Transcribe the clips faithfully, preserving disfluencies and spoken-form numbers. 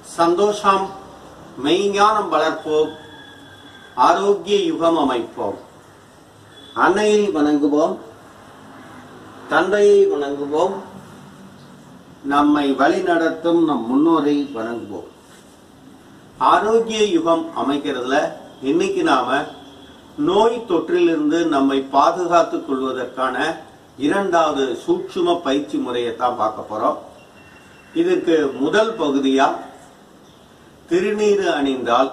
சந்தோஷம் மெய்ஞானம் வளர்ப்போம், ஆரோக்கிய யுகம் அமைப்போம். அன்னையை வணங்குவோம், தந்தையை வணங்குவோம், நம்மை வழிநடத்தும் நம் முன்னோரை வணங்குவோம். ஆரோக்கிய யுகம் அமைக்கிறதுல இன்னைக்கு நாம நோய் தொற்றிலிருந்து நம்மை பாதுகாத்துக் கொள்வதற்கான இரண்டாவது சூட்சும பயிற்சி முறையை தான் பார்க்க போறோம். இதற்கு முதல் பகுதியா திருநீறு அணிந்தால்,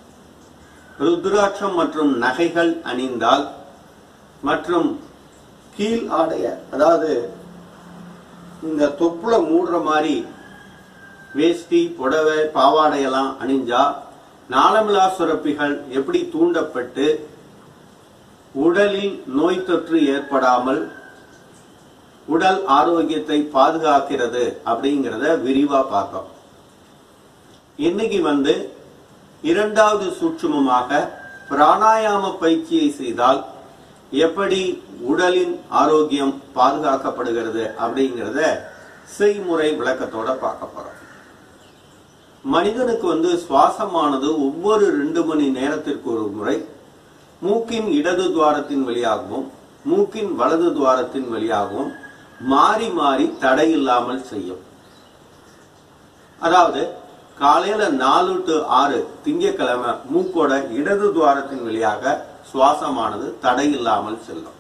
ருத்ராட்சம் மற்றும் நகைகள் அணிந்தால், மற்றும் கீழ் ஆடைய அதாவது இந்த தொப்புள மூடுற மாதிரி வேஷ்டி புடவை பாவாடையெல்லாம் அணிஞ்சா நாளமிலா சுரப்பிகள் எப்படி தூண்டப்பட்டு உடலில் நோய் தொற்று ஏற்படாமல் உடல் ஆரோக்கியத்தை பாதுகாக்கிறது அப்படிங்கிறத விரிவா பார்த்தோம். இன்னைக்கு வந்து இரண்டாவது சூட்சுமமாக பிராணாயாம பயிற்சியை செய்தால் எப்படி உடலின் ஆரோக்கியம் பாதுகாக்கப்படுகிறது அப்படிங்கிறத செய்முறை விளக்கத்தோட பார்க்க போறோம். மனிதனுக்கு வந்து சுவாசமானது ஒவ்வொரு ரெண்டு மணி நேரத்திற்கு ஒரு முறை மூக்கின் இடது துவாரத்தின் வழியாகவும் மூக்கின் வலது துவாரத்தின் வழியாகவும் மாறி மாறி தடை இல்லாமல் செய்யும். அதாவது காலையில நாலு டு ஆறு திங்கட்கிழமை மூக்கோட இடது துவாரத்தின் வழியாக சுவாசமானது தடை இல்லாமல் செல்லும்.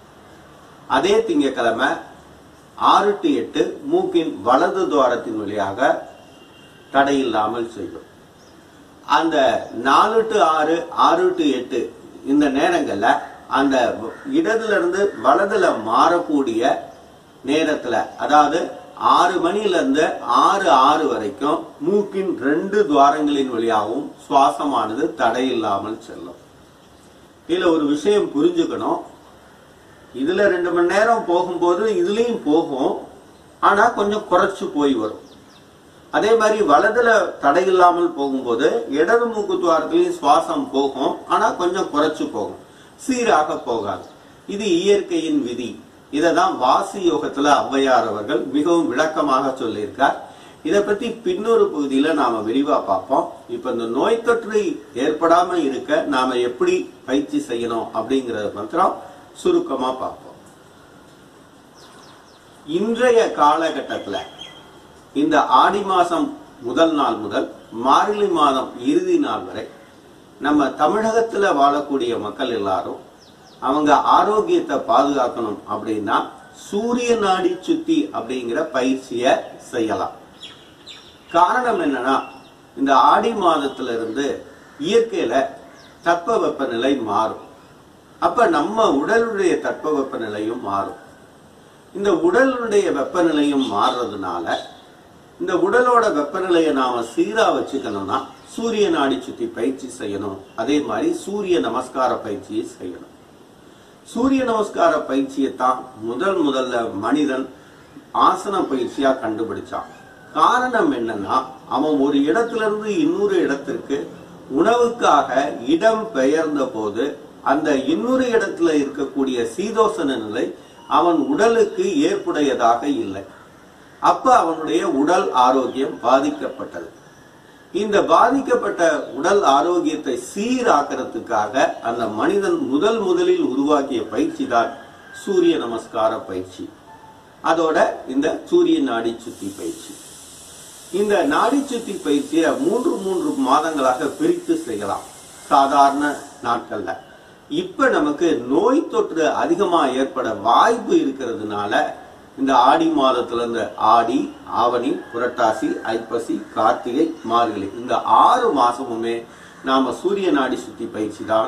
அதே திங்கட்கிழமை ஆறு டு எட்டு மூக்கின் வலது துவாரத்தின் வழியாக தடை இல்லாமல் செய்யும். அந்த நாலு டு ஆறு ஆறு டு எட்டு இந்த நேரங்கள்ல அந்த இடதுல இருந்து வலதுல மாறக்கூடிய நேரத்துல, அதாவது ஆறு மணில இருந்து ஆறு ஆறு வரைக்கும் மூக்கின் ரெண்டு துவாரங்களின் வழியாகவும் சுவாசமானது தடை இல்லாமல் செல்லும். இதுல ஒரு விஷயம் புரிஞ்சுக்கணும். இதுல ரெண்டு மணி நேரம் போகும்போது இதுலயும் போகும், ஆனா கொஞ்சம் குறைச்சு போய் வரும். அதே மாதிரி வலதுல தடை இல்லாமல் போகும்போது இடது மூக்கு துவாரத்திலையும் சுவாசம் போகும், ஆனா கொஞ்சம் குறைச்சு போகும், சீராக போகாது. இது இயற்கையின் விதி. இததான் வாசி யோகத்துல ஔவையார் அவர்கள் மிகவும் விளக்கமாக சொல்லியிருக்கார். இதை பத்தி பின்னொரு பகுதியில நாம விரிவா பார்ப்போம். இப்ப இந்த நோய் தொற்று ஏற்படாம இருக்க நாம எப்படி பயிற்சி செய்யணும் அப்படிங்கறத மாத்திரம் சுருக்கமா பார்ப்போம். இன்றைய காலகட்டத்துல இந்த ஆடி மாசம் முதல் நாள் முதல் மார்கழி மாதம் இறுதி நாள் வரை நம்ம தமிழகத்துல வாழக்கூடிய மக்கள் எல்லாரும் அவங்க ஆரோக்கியத்தை பாதுகாக்கணும் அப்படின்னா சூரிய நாடி சுத்தி அப்படிங்கிற பயிற்சிய செய்யலாம். காரணம் என்னன்னா, இந்த ஆடி மாதத்துல இருந்து இயற்கையில தட்ப வெப்பநிலை மாறும். அப்ப நம்ம உடலுடைய தட்ப வெப்பநிலையும் மாறும். இந்த உடலுடைய வெப்பநிலையும் மாறுறதுனால இந்த உடலோட வெப்பநிலையை நாம சீரா வச்சுக்கணும்னா சூரிய நாடி சுத்தி பயிற்சி செய்யணும். அதே மாதிரி சூரிய நமஸ்கார பயிற்சியை செய்யணும். சூரிய நமஸ்கார பயிற்சியை தான் முதல் முதல்ல மனிதன் ஆசன பயிற்சியா கண்டுபிடிச்சான். காரணம் என்னன்னா, அவன் ஒரு இடத்துல இருந்து இன்னொரு இடத்திற்கு உணவுக்காக இடம் பெயர்ந்த போது அந்த இன்னொரு இடத்துல இருக்கக்கூடிய சீதோசன நிலை அவன் உடலுக்கு ஏற்புடையதாக இல்லை. அப்ப அவனுடைய உடல் ஆரோக்கியம் பாதிக்கப்பட்டது. இந்த பாதிக்கப்பட்ட உடல் ஆரோக்கியத்தை சீராக்கிறதுக்காக அந்த மனிதன் முதல் முதலில் உருவாக்கிய பயிற்சி தான் சூரிய நமஸ்கார பயிற்சி. அதோட இந்த சூரிய நாடி சுத்தி பயிற்சி. இந்த நாடி சுத்தி பயிற்சியை மூன்று மூன்று மாதங்களாக பிரித்து செய்யலாம் சாதாரண நாட்கள்ல. இப்ப நமக்கு நோய் தொற்று அதிகமா ஏற்பட வாய்ப்பு இருக்கிறதுனால இந்த ஆடி மாதத்துல இருந்து ஆடி, ஆவணி, புரட்டாசி, ஐப்பசி, கார்த்திகை, மார்கழி இந்த ஆறு மாசமுமே நாம சூரிய நாடி சுத்தி பயிற்சி தான்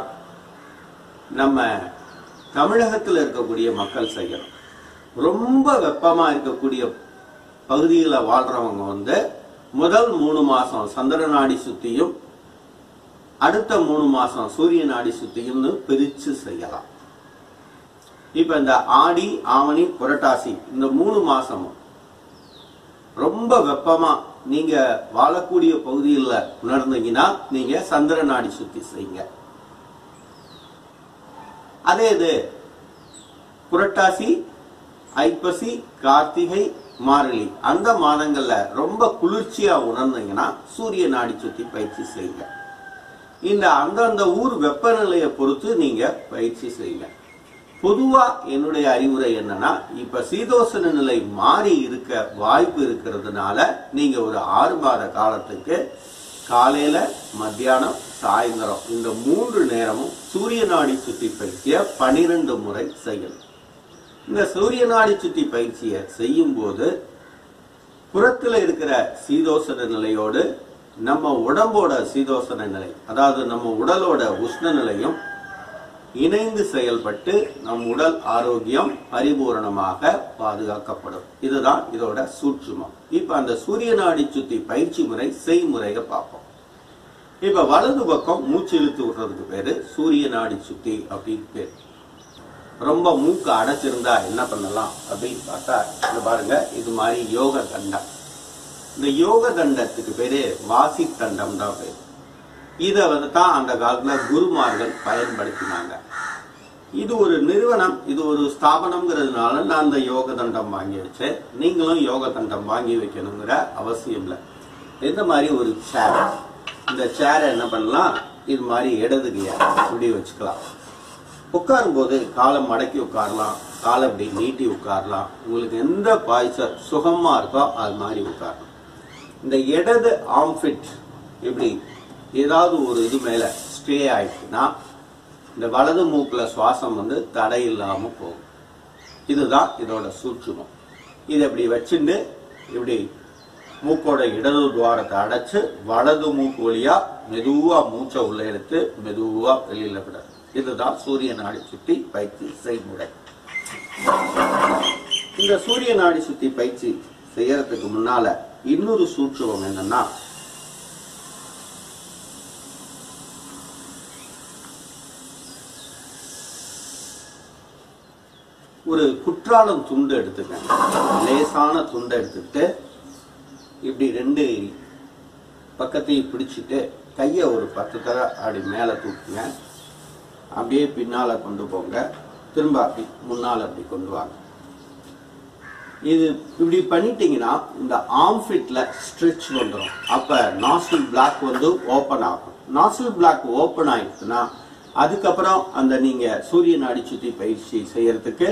நம்ம தமிழகத்தில் இருக்கக்கூடிய மக்கள் செய்யணும். ரொம்ப வெப்பமா இருக்கக்கூடிய பகுதிகளை வாழ்றவங்க வந்து முதல் மூணு மாசம் சந்திர நாடி சுத்தியும் அடுத்த மூணு மாசம் சூரிய நாடி சுத்தியும் பிரிச்சு செய்யலாம். இப்ப இந்த ஆடி, ஆவணி, புரட்டாசி இந்த மூணு மாசமும் ரொம்ப வெப்பமா நீங்க வாழக்கூடிய பகுதியில் உணர்ந்தீங்கன்னா நீங்க சந்திர நாடி சுத்தி செய்யுங்க. அதே இது புரட்டாசி, ஐப்பசி, கார்த்திகை, மார்கழி அந்த மாதங்கள்ல ரொம்ப குளிர்ச்சியா உணர்ந்தீங்கன்னா சூரிய நாடி சுத்தி பயிற்சி செய்யுங்க. இந்த அந்தந்த ஊர் வெப்பநிலையை பொறுத்து நீங்க பயிற்சி செய்யுங்க. பொதுவா என்னுடைய அறிவுரை என்னன்னா, இப்ப சீதோஷண நிலை மாறி இருக்க வாய்ப்பு இருக்கிறதுனால நீங்க ஒரு ஆறு மாத காலத்துக்கு காலையில, மத்தியானம், சாயந்தரம் இந்த மூன்று நேரமும் சூரிய நாடி சுத்தி பயிற்சியை பனிரெண்டு முறை செய்யணும். இந்த சூரிய நாடி சுத்தி பயிற்சியை செய்யும் போது புறத்துல இருக்கிற சீதோஷண நிலையோடு நம்ம உடம்போட சீதோஷண நிலை, அதாவது நம்ம உடலோட உஷ்ண நிலையும் இணைந்து செயல்பட்டு நம் உடல் ஆரோக்கியம் பரிபூரணமாக பாதுகாக்கப்படும். இதுதான் இதோட சூட்சுமம். இப்ப அந்த சூரிய நாடி சுத்தி பயிற்சி முறை செய்முறையை பார்ப்போம். இப்ப வலது பக்கம் மூச்சு இழுத்து விடுறதுக்கு பேரு சூரிய நாடி சுத்தி அப்படின்னு பேரு. ரொம்ப மூக்கு அடைச்சிருந்தா என்ன பண்ணலாம் அப்படின்னு பார்த்தா, இது பாருங்க, இது மாதிரி யோக தண்டம். இந்த யோக தண்டத்துக்கு பேரு வாசி தண்டம் தான் பேரு. இதை வந்து தான் அந்த காலத்துல குருமார்கள் பயன்படுத்தினாங்க. இது ஒரு நிறுவனம், இது ஒரு ஸ்தாபனம்ங்கிறதுனால நான் அந்த யோக தண்டம் வாங்கி வச்சேன். நீங்களும் யோக தண்டம் வாங்கி வைக்கணுங்கிற அவசியம் இல்லை. இந்த மாதிரி ஒரு சேர், இந்த சேரை என்ன பண்ணலாம், இது மாதிரி இடதுக்கு இப்படி வச்சுக்கலாம். உட்காரும் போது காலை மடக்கி உட்காரலாம், காலை இப்படி நீட்டி உட்காரலாம். உங்களுக்கு எந்த பாய்ச்சல் சுகமா இருக்கோ அது மாதிரி உட்காரலாம். இந்த இடது ஆம்ஃபிட் இப்படி ஏதாவது ஒரு இது மேல ஸ்டே ஆயிடுச்சுன்னா இந்த வலது மூக்குல சுவாசம் வந்து தடை இல்லாம போகும். இதுதான் இதோட சூட்சுமம். இதை இப்படி வச்சுட்டு இப்படி மூக்கோட இடது துவாரத்தை அடைச்சு வலது மூக்கு வழியா மெதுவா மூச்சை உள்ள எடுத்து மெதுவா வெளியில விட. இதுதான் சூரிய நாடி சுத்தி பயிற்சி செய்முறை. இந்த சூரிய நாடி சுத்தி பயிற்சி செய்யறதுக்கு முன்னால இன்னொரு சூட்சுமம் என்னன்னா, ஒரு குற்றாலம் துண்டு எடுத்துக்கங்க. லேசான துண்டை எடுத்துட்டு இப்படி ரெண்டு பக்கத்தையும் பிடிச்சிட்டு கையை ஒரு பத்து தர அப்படி மேல தூக்குங்க. அப்படியே பின்னால கொண்டு போங்க, திரும்ப அப்படி முன்னால அப்படி கொண்டு வாங்க. இது இப்படி பண்ணிட்டீங்கன்னா இந்த ஆம்ஃபிட்ல ஸ்ட்ரெச் வந்துடும். அப்ப நாஸ்ட்ரில் பிளாக் வந்து ஓபன் ஆகும். நாஸ்ட்ரில் பிளாக் ஓபன் ஆயிடுச்சுன்னா அதுக்கப்புறம் அந்த நீங்க சூரிய நாடி சுத்தி பயிற்சி செய்யறதுக்கு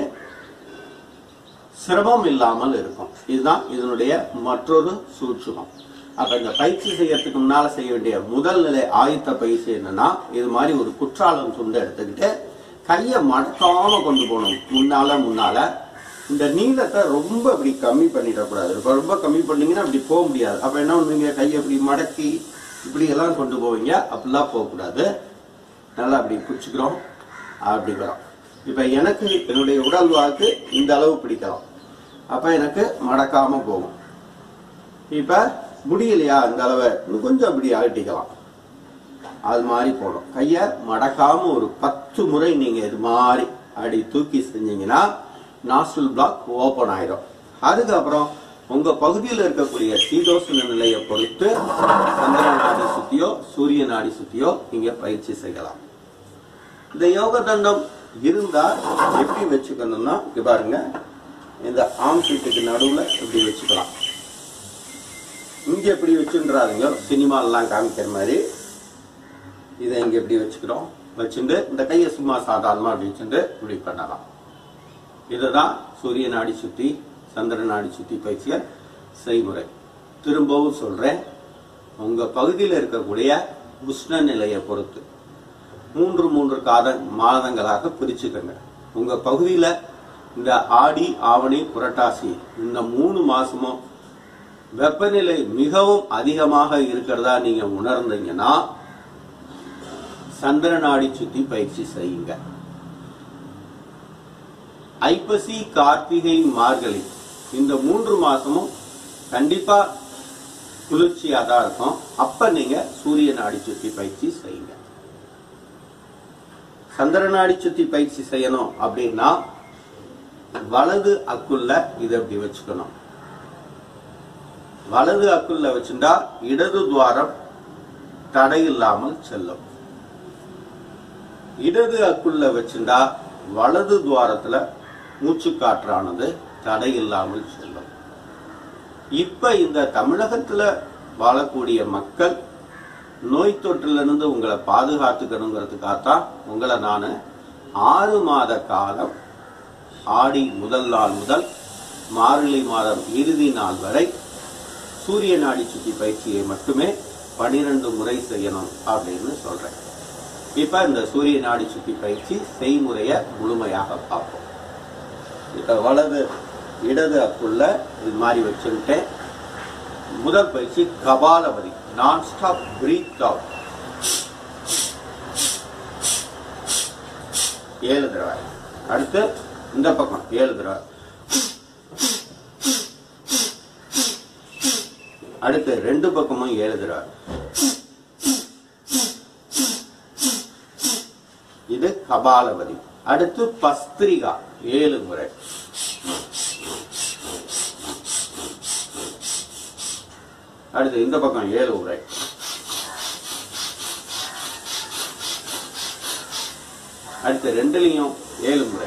சிரமம் இல்லாமல் இருக்கும். இதுதான் இதனுடைய மற்றொரு சூட்சுமம். அப்ப இந்த பயிற்சி செய்யறதுக்கு முன்னால செய்ய வேண்டிய முதல் நிலை ஆயுத்த பயிற்சி என்னன்னா, இது மாதிரி ஒரு குற்றாலம் துண்டை எடுத்துக்கிட்டு கையை மடக்காம கொண்டு போகணும். முன்னால முன்னால இந்த நீளத்தை ரொம்ப இப்படி கம்மி பண்ணிடக்கூடாது. ரொம்ப கம்மி பண்ணீங்கன்னா அப்படி போக முடியாது. அப்ப என்ன பண்ணுவீங்க, கையை இப்படி மடக்கி இப்படி எல்லாம் கொண்டு போவீங்க. அப்படிலாம் போகக்கூடாது. நல்லா அப்படி பிடிச்சிக்கிறோம், அப்படி வரும். இப்ப எனக்கு என்னுடைய உடல் வாக்கு இந்த அளவு பிடிக்கலாம். அப்ப எனக்கு மடக்காம போகும். இப்ப முடியலையா, இந்த அளவை இன்னும் கொஞ்சம் அப்படி அகட்டிக்கலாம். அது மாதிரி போடும். கைய மடக்காம ஒரு பத்து முறை நீங்க இது மாதிரி அப்படி தூக்கி செஞ்சீங்கன்னா நாஸ்ட்ரில் பிளாக் ஓபன் ஆயிடும். அதுக்கப்புறம் உங்க பகுதியில் இருக்கக்கூடிய சீதோஷண நிலையை பொறுத்து சந்திர நாடி சுத்தியோ சூரிய நாடி சுத்தியோ நீங்க பயிற்சி செய்யலாம். இந்த யோக தண்டம் இருந்தா எப்படி வச்சுக்கணும்னா, இங்க பாருங்க, இந்த ஆம்ஃபிட்டுக்கு நடுவுல இப்படி வச்சுக்கலாம். இங்க எப்படி வச்சுன்றாதீங்க, சினிமாலாம் காமிக்கிற மாதிரி. இதை இங்க எப்படி வச்சுக்கிறோம், வச்சுட்டு இந்த கையை சும்மா சாதாரணமா அப்படி வச்சுட்டு இப்படி பண்ணலாம். இதுதான் சூரிய நாடி சுத்தி சந்திர நாடி சுத்தி பயிற்சிகள் செய்முறை. திரும்பவும் சொல்றேன், உங்க பகுதியில் இருக்கக்கூடிய உஷ்ண நிலையை பொறுத்து மூன்று மூன்று காத மாதங்களாக பிரிச்சுக்கங்க. உங்க பகுதியில இந்த ஆடி, ஆவணி, புரட்டாசி இந்த மூணு மாசமும் வெப்பநிலை மிகவும் அதிகமாக இருக்கிறதா நீங்க உணர்ந்தீங்கன்னா சந்திர நாடி சுத்தி பயிற்சி செய்யுங்க. ஐப்பசி, கார்த்திகை, மார்கழி இந்த மூன்று மாசமும் கண்டிப்பா குளிர்ச்சியா தான் இருக்கும். அப்ப நீங்க சூரிய நாடி சுத்தி பயிற்சி செய்யுங்க. சந்திர நாடி சுத்தி பயிற்சி செய்யணும் அப்படின்னா வலது அக்குள்ள இதை அப்படி வச்சுக்கணும். வலது அக்குள்ள வச்சுட்டா இடது துவாரம் தடை இல்லாமல் செல்லும். இடது அக்குள்ள வச்சுட்டா வலது துவாரத்துல மூச்சு காற்றானது தடை இல்லாமல் செல்லும். இப்ப இந்த தமிழகத்துல வாழக்கூடிய மக்கள் நோய் தொற்றிலிருந்து உங்களை பாதுகாத்துக்கணுங்கிறதுக்காகத்தான் உங்களை நான் ஆறு மாத காலம் ஆடி முதல் நாள் முதல் மார்கழி மாதம் இறுதி நாள் வரை சூரிய நாடி சுத்தி பயிற்சியை மட்டுமே பனிரெண்டு முறை செய்யணும் அப்படின்னு சொல்றேன். இப்ப இந்த சூரிய நாடி சுத்தி பயிற்சி செய்முறையை முழுமையாக பார்ப்போம். இப்ப வலது இடது அக்குள்ள இது மாதிரி வச்சுட்டேன். முதல் பயிற்சி கபாலபதி, நான் ஸ்டாப் பிரீத் அவுட் ஏழு தடவை. அடுத்து இந்த பக்கம் ஏழு தடவை. அடுத்து ரெண்டு பக்கமும் ஏழு தடவை. இது கபாலபதி. அடுத்து பஸ்திரிகா ஏழு முறை. அடுத்து இந்த பக்கம் ஏழு முறை. அடுத்து ரெண்டுலையும் ஏழு முறை.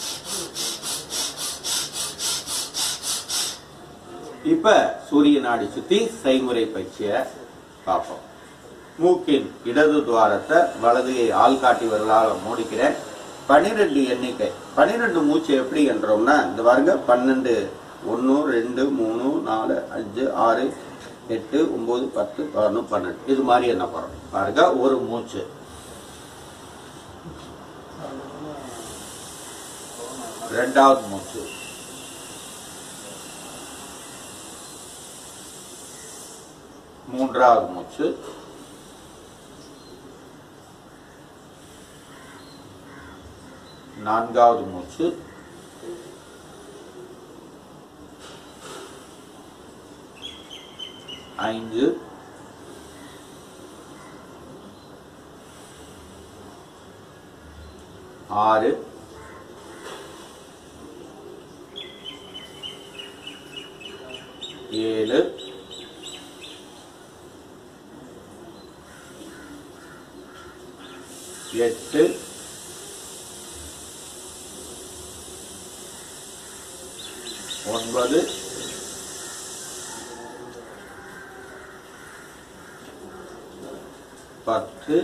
இப்ப சூரிய நாடி சுத்தி செய்முறை பயிற்சிய பார்ப்போம். மூக்கின் இடது துவாரத்தை வலதுகை ஆள்காட்டி வரலாக மூடிக்கிறேன். பனிரெண்டு எண்ணிக்கை. பனிரெண்டு மூச்சு எப்படி என்றோம்னா இந்த பாருங்க, பன்னெண்டு ஒன்னு ரெண்டு மூணு நாலு அஞ்சு ஆறு எட்டு ஒன்பது பத்து பதினொன்று பன்னெண்டு இது மாதிரி என்ன போறோம் பாருங்க. ஒரு மூச்சு. ரெண்டாவது மூச்சு. மூன்றாவது மூச்சு. நான்காவது மூச்சு. ஐந்து. ஆறு. ஏழு. எட்டு. ஒன்பது. பத்து.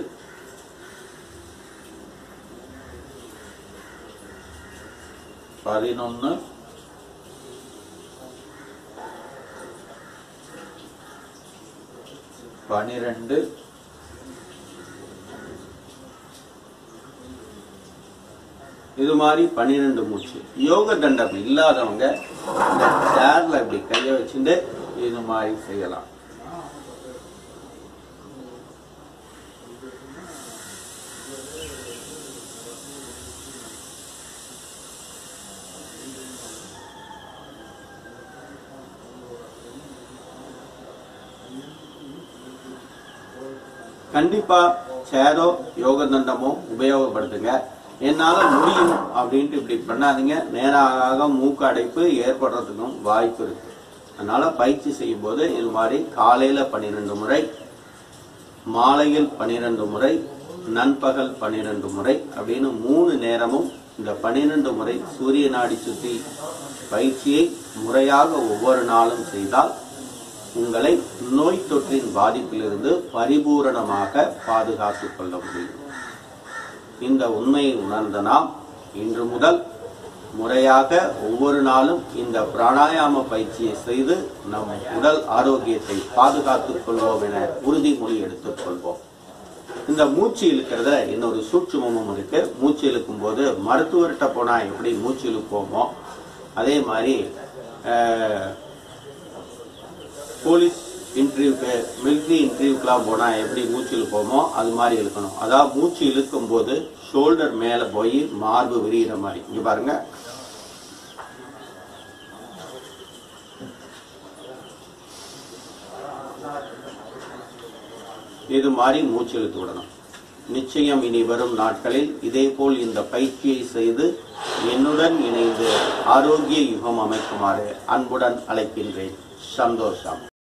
பதினொன்னு. பனிரெண்டு. இது மாதிரி பன்னிரெண்டு மூச்சு. யோக தண்டம் இல்லாதவங்க இந்த சேர்ல இப்படி கைய வச்சுட்டு இது மாதிரி செய்யலாம். கண்டிப்பா சேரோ யோக தண்டமோ உபயோகப்படுத்துங்க. என்னால முடியும் அப்படின்ட்டு இப்படி பண்ணாதீங்க. நேராக மூக்கு அடைப்பு ஏற்படுறதுக்கும் வாய்ப்பு இருக்கு. அதனால பயிற்சி செய்யும் போது இது மாதிரி காலையில பன்னிரெண்டு முறை, மாலையில் பன்னிரெண்டு முறை, நண்பகல் பன்னிரெண்டு முறை அப்படின்னு மூணு நேரமும் இந்த பன்னிரெண்டு முறை சூரிய நாடி சுத்தி பயிற்சியை முறையாக ஒவ்வொரு நாளும் செய்தால் உங்களை நோய் தொற்றின் பாதிப்பிலிருந்து பரிபூரணமாக பாதுகாத்துக் கொள்ள முடியும். இந்த உண்மையை உணர்ந்த நாம் இன்று முதல் முறையாக ஒவ்வொரு நாளும் இந்த பிராணாயாம பயிற்சியை செய்து நம் உடல் ஆரோக்கியத்தை பாதுகாத்துக் கொள்வோம் என உறுதிமொழி எடுத்துக் கொள்வோம். இந்த மூச்சு இழுக்கிறத இன்னொரு சூட்சுமமும் இருக்கு. மூச்சு இழுக்கும் போது மருத்துவர்கிட்ட போனா எப்படி மூச்சு இழுப்போமோ அதே மாதிரி போலீஸ் இன்டர்வியூக்கு, மிலிட்ரி இன்டர்வியூக்கெல்லாம் போனா எப்படி மூச்சு இழுப்போமோ அது மாதிரி இழுக்கணும். அதாவது மூச்சு இழுக்கும் போது ஷோல்டர் மேல போய் மார்பு விரிகிற மாதிரி. இங்க பாருங்க, இது மாதிரி மூச்சு இழுத்து விடணும். நிச்சயம் இனி வரும் நாட்களில் இதே போல் இந்த பயிற்சியை செய்து என்னுடன் இணைந்து ஆரோக்கிய யுகம் அமைக்குமாறு அன்புடன் அழைக்கின்றேன். சந்தோஷம்.